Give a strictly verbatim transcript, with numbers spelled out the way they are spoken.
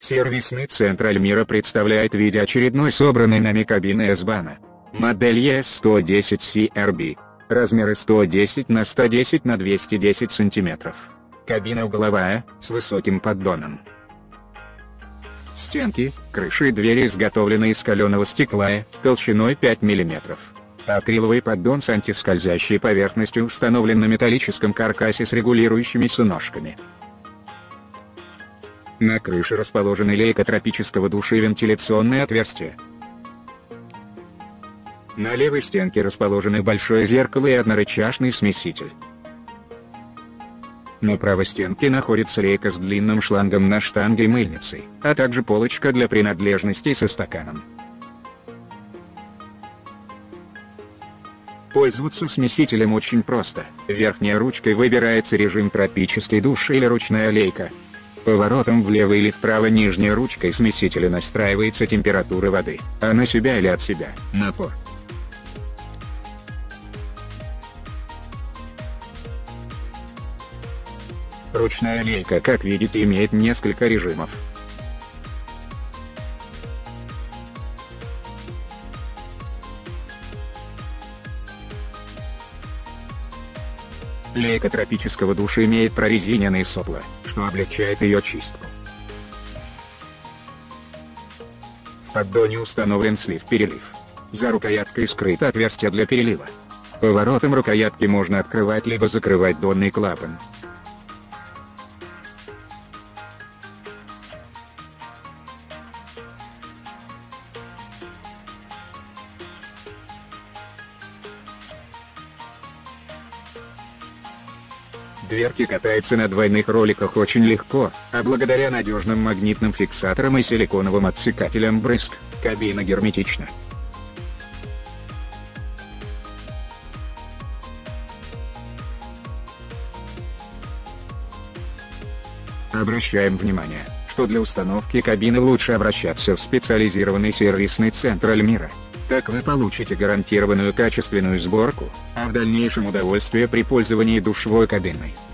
Сервисный центр Альмира представляет в виде очередной собранной нами кабины S-Bahn. Модель и эс сто десять си эр би. Размеры сто десять на сто десять на двести десять сантиметров. Кабина угловая, с высоким поддоном. Стенки, крыши и двери изготовлены из каленого стекла, толщиной пять миллиметров. Акриловый поддон с антискользящей поверхностью установлен на металлическом каркасе с регулирующимися ножками. На крыше расположены лейка тропического душа и вентиляционные отверстия. На левой стенке расположены большое зеркало и однорычажный смеситель. На правой стенке находится лейка с длинным шлангом на штанге и мыльницей, а также полочка для принадлежностей со стаканом. Пользоваться смесителем очень просто. Верхней ручкой выбирается режим тропический душ или ручная лейка. Поворотом влево или вправо нижней ручкой смесителя настраивается температура воды, а на себя или от себя – напор. Ручная лейка, как видите, имеет несколько режимов. Лейка тропического душа имеет прорезиненные сопла, что облегчает ее чистку. В поддоне установлен слив-перелив. За рукояткой скрыто отверстие для перелива. Поворотом рукоятки можно открывать либо закрывать донный клапан. Дверки катаются на двойных роликах очень легко, а благодаря надежным магнитным фиксаторам и силиконовым отсекателям брызг, кабина герметична. Обращаем внимание, что для установки кабины лучше обращаться в специализированный сервисный центр Альмира. Так вы получите гарантированную качественную сборку, а в дальнейшем удовольствие при пользовании душевой кабиной.